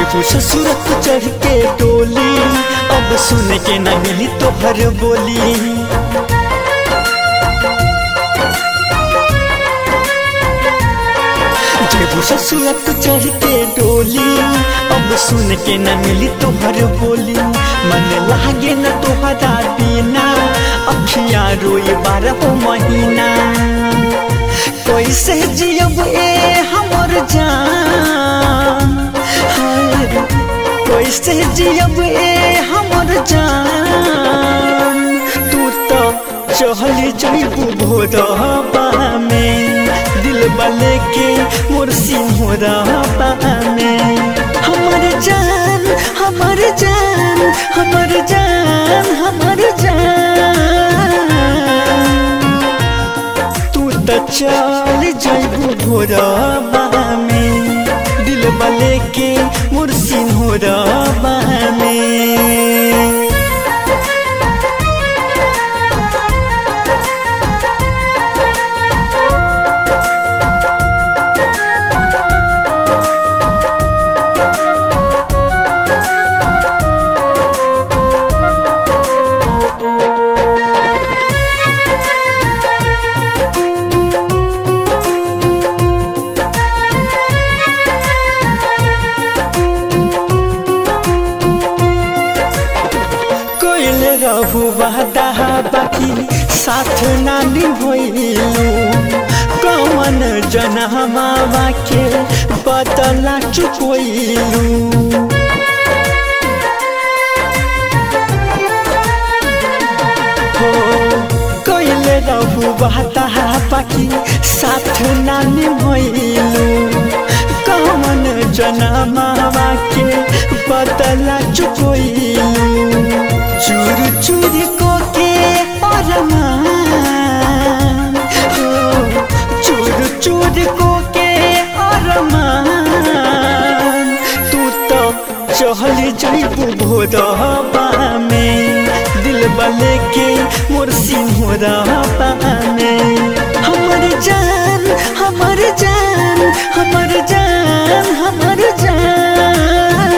जयबू ससुरत चढ़ के डोली अब सुन के न मिली तोहर बोली। जयबू ससुरत चढ़ के डोली अब सुन के न मिली तोहर बोली। मन लागे न तोहरा बिना अखियाँ रोए 12 महीना। कैसे जियब ए हमर जान, कैसे जियब ए हमर जान। तू तो चहल जइबू भोरबा में दिलबा लेके मोर सिंहरबा में। हमर जान हमर जान हमर जान हमर जान। तू तो चल जइबू भोरबा में दिलबा लेके मोर सिंहरबा में। रहू वादा बाकी साथ नानी भइलू। कौन जनमावा के बदला चुकइलू। हो कइले रहू वादा बाकी साथ नानी भइलू। कौन जनमावा के बदला चुकइलू। चूर चूर को के अरमान, चूर चूर को के अरमान। तू तो चहल जइबू भोरबा में दिलबा लेके मोर सिंहरबा में। हमर जान हमर जान हमर जान हमर जान।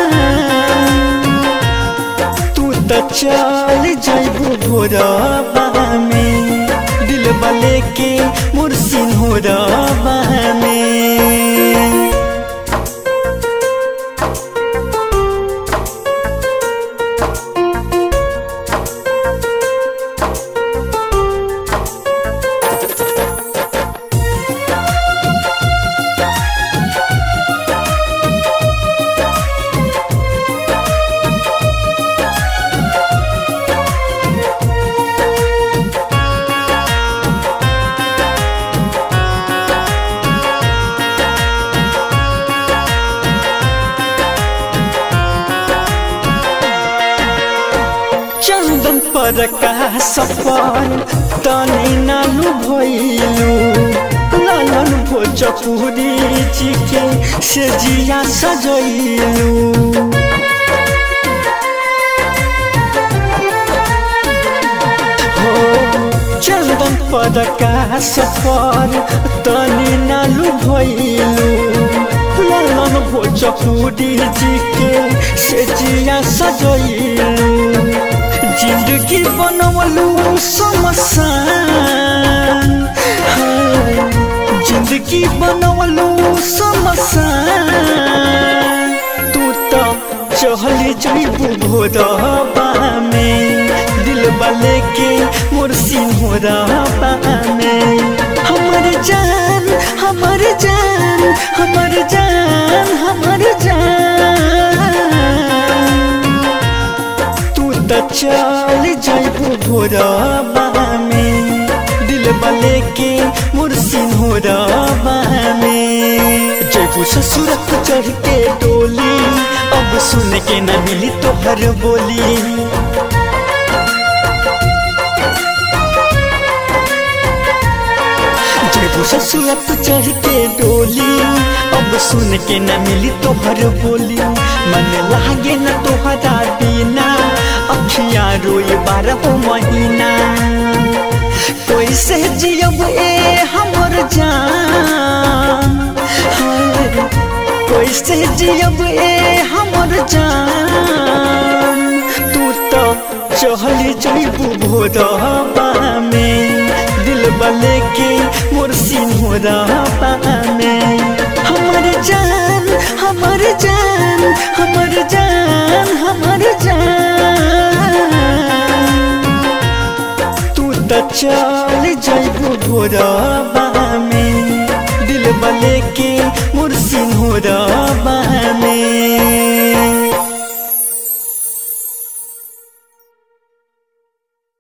चल जइबू भोरबा में दिलबा लेके मोर सिंहरबा में। चंदन पर का सफर तनी नालू भइलू। लालन भोजपुरी जी के से जिया सजइलू। हो चंदन पर का सफर तनी नालू भइलू। लालन भोजपुरी जी के से जिया सजइलू। जिंदगी बनवलू समसान, जिंदगी बनवलू समसान। तू तो चहल जइबू भोरबा में दिलबा लेके मोर सिंहरबा में। हमर जान हमर जान हमर जान हमर जान। चल जइबू भोरबा में दिलबा लेके मोर सिंहरबा में। जयबू ससुरत चढ़ के डोली अब सुन के न मिली तोहर बोली। जयबू ससुरत चढ़ के डोली अब सुन के न मिली तोहर बोली। मन लागे न तोहरा बिना अखियाँ रोए 12 महीना। कैसे जियब ए हमर जान, कैसे जियब ए हमर जान तू तो चहली जइबू भोरबा में दिल बले के मोर सिंहरबा में हमर जान हमर जान हमर जान हमर जान तू तो चल जइबू भोरबा में दिल बले के मोर सिंहरबा